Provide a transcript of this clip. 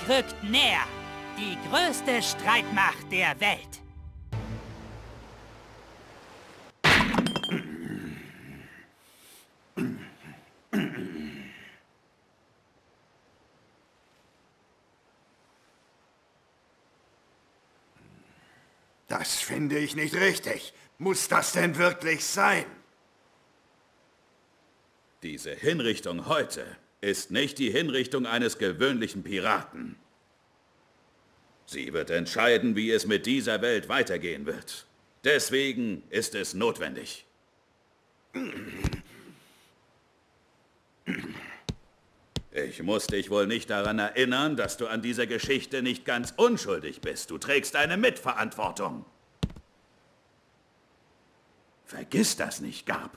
rückt näher. Die größte Streitmacht der Welt. Das finde ich nicht richtig. Muss das denn wirklich sein? Diese Hinrichtung heute ist nicht die Hinrichtung eines gewöhnlichen Piraten. Sie wird entscheiden, wie es mit dieser Welt weitergehen wird. Deswegen ist es notwendig. Ich muss dich wohl nicht daran erinnern, dass du an dieser Geschichte nicht ganz unschuldig bist. Du trägst eine Mitverantwortung. Vergiss das nicht, Garp.